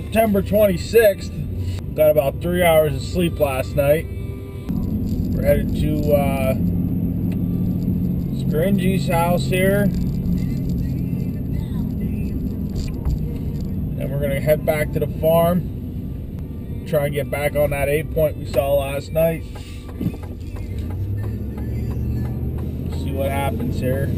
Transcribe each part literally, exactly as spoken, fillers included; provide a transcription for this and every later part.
September twenty-sixth. Got about three hours of sleep last night. We're headed to uh, Scringy's house here. And we're gonna head back to the farm. Try and get back on that eight point we saw last night. See what happens here.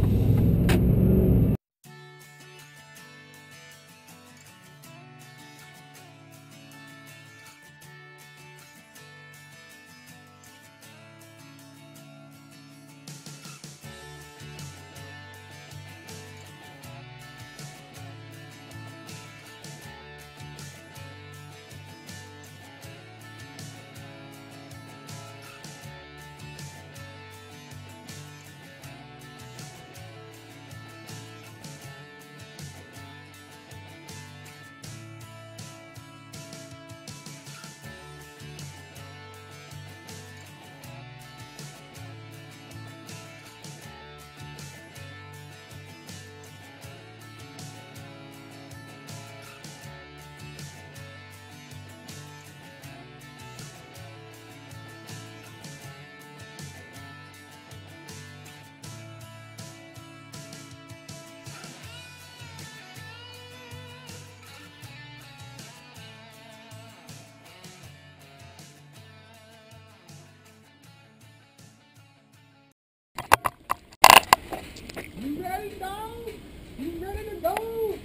You ready, dog? You ready to go?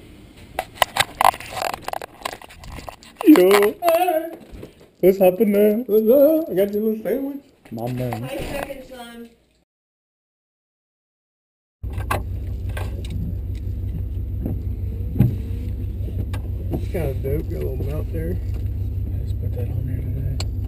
Yo, what's happening? What's up? I got your little sandwich. My man. Five seconds, son. It's kind of dope. Got a little mount there. Let's put that on there today.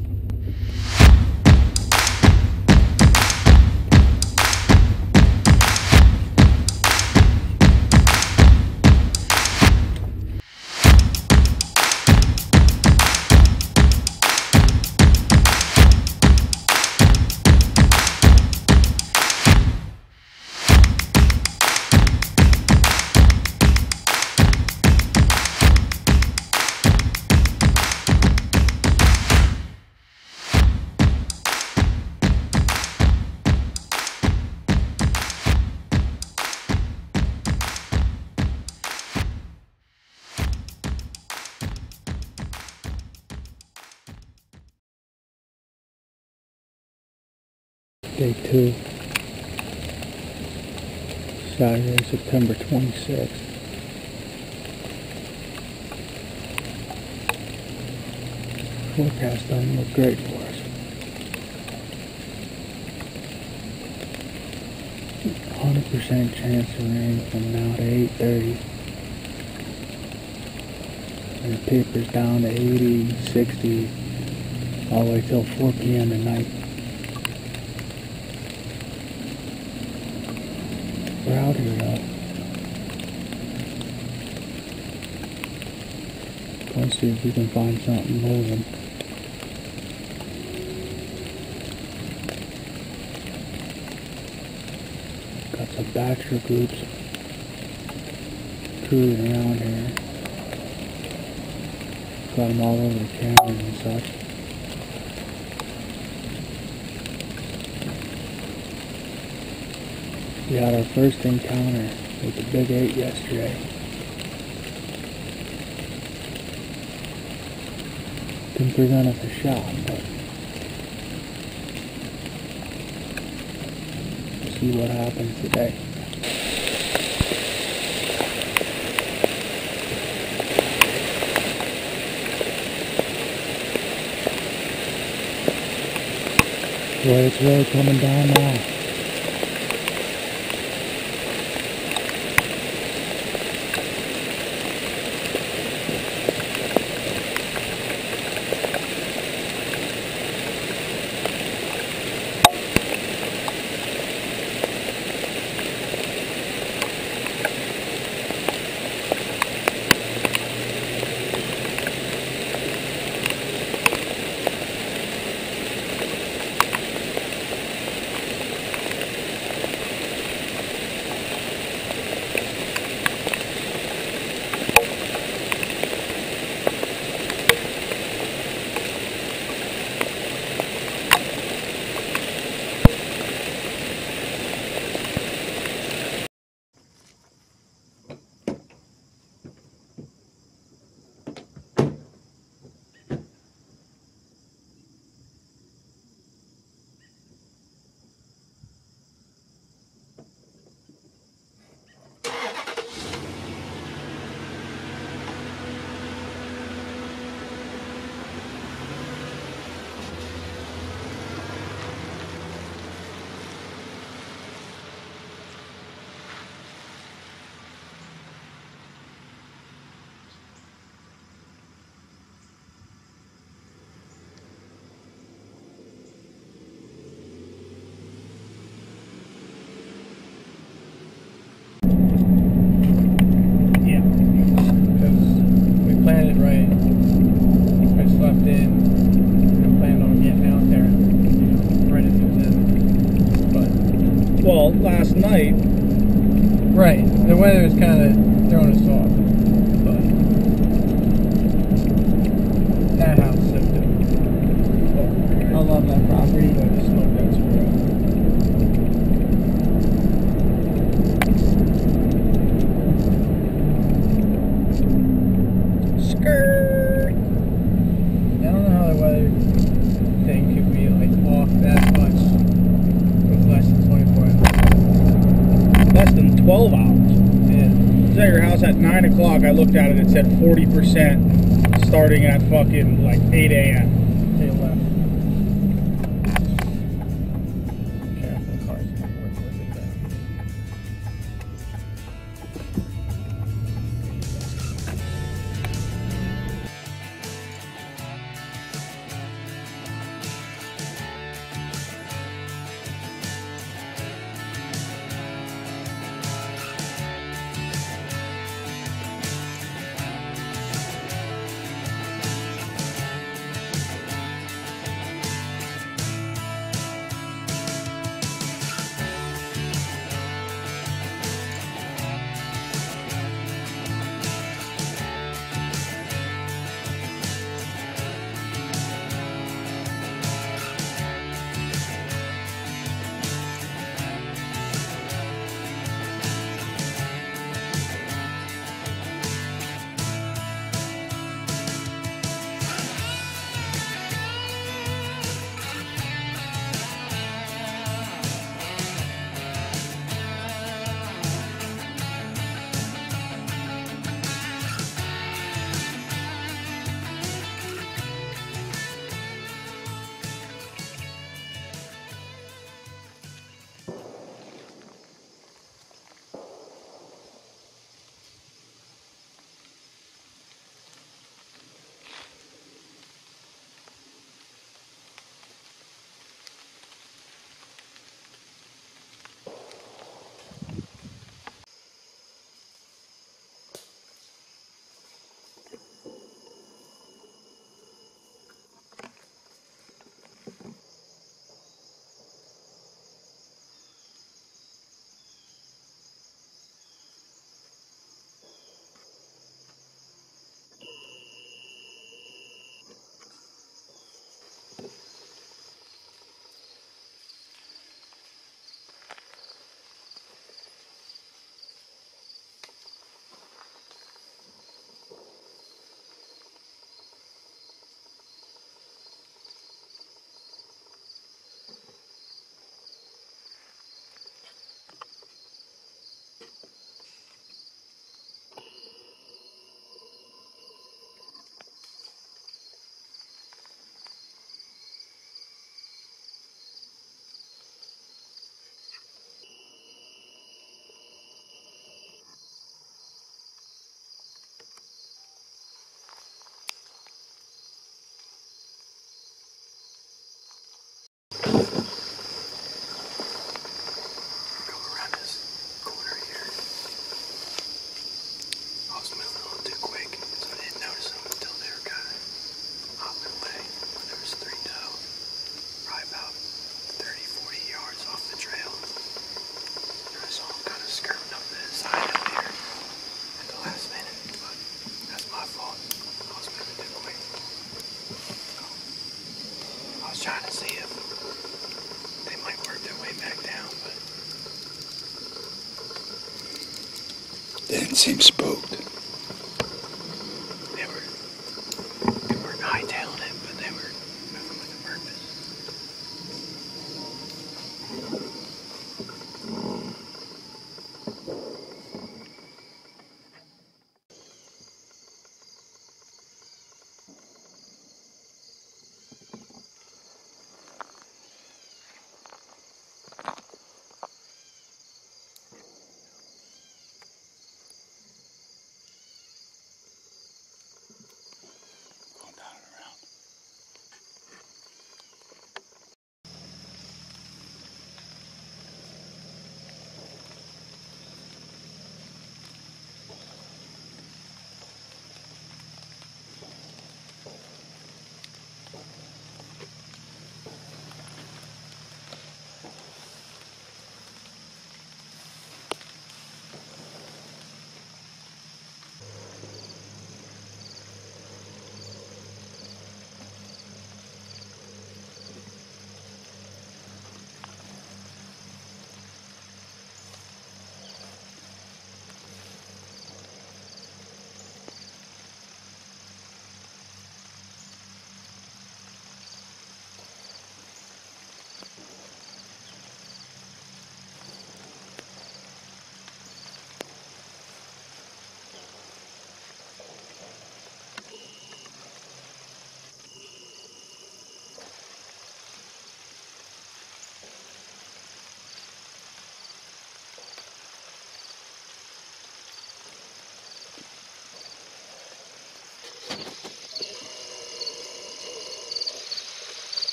Day two, Saturday, September twenty-sixth. Forecast doesn't look great for us. one hundred percent chance of rain from now to eight thirty. And the paper's down to eighty, sixty, all the way till four p m tonight. We're out here though. Let's see if we can find something moving. Got some bachelor groups cruising around here. Got them all over the cameras and such. We had our first encounter with the big eight yesterday. Didn't present us a shot, but we'll see what happens today. Boy, it's really coming down now. last night. Right. The weather is kind of throwing us off. But that house is so dope. I love that property. Like to smoke that cigarette. Skirt. I don't know how the weather thing could be like off that much with less than twenty-four hours. Less than twelve hours. Yeah. I was at your house at nine o'clock. I looked at it. It said forty percent starting at fucking like eight a m They left. Careful, the car's gonna work with it then. Trying to see if they might work their way back down, but They didn't seem spooked. they were they weren't hightailing it, but they were moving with a purpose.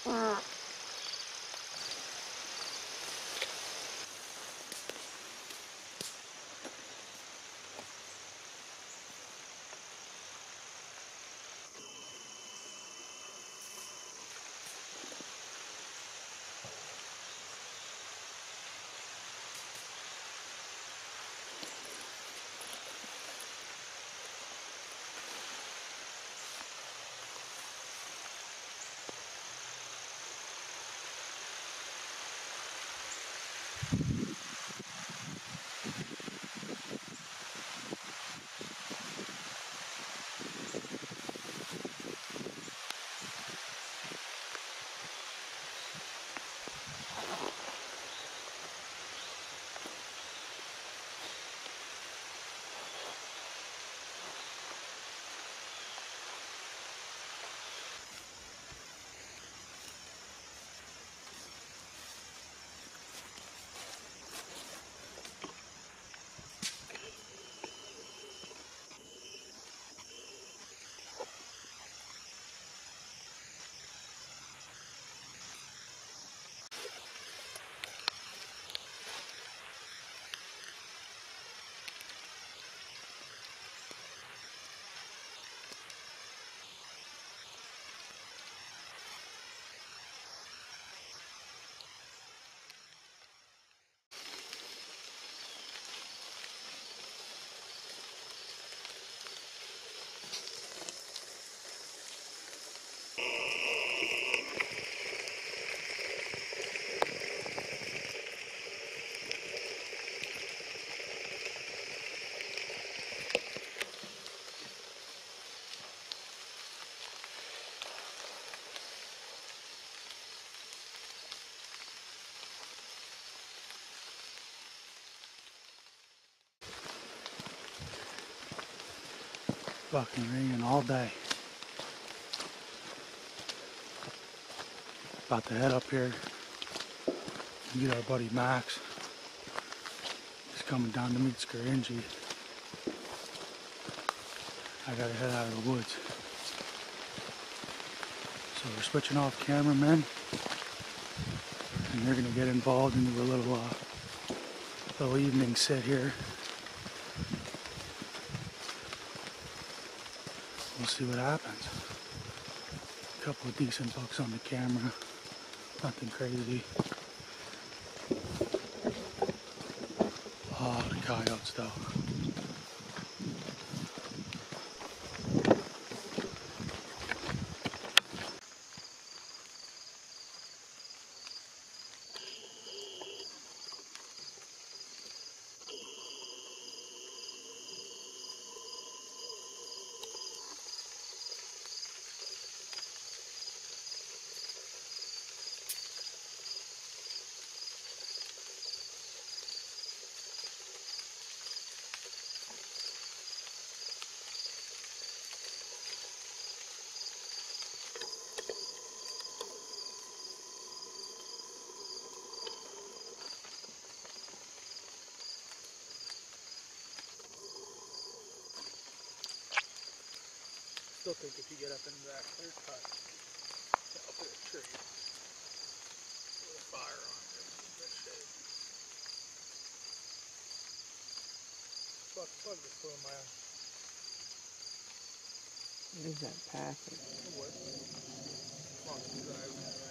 Fucking raining all day. About to head up here and get our buddy Max. He's coming down to meet Scaringi. I gotta head out of the woods. So we're switching off cameramen and they're gonna get involved into a little uh, little evening sit here. We'll see what happens. A couple of decent bucks on the camera. Nothing crazy. Oh, the coyotes though. Still think if you get up into that clear cut, up in a tree with a fire on it, it's in good shape. Fuck, fuck this flew in my eye. What is that packet? What? Long as you drive.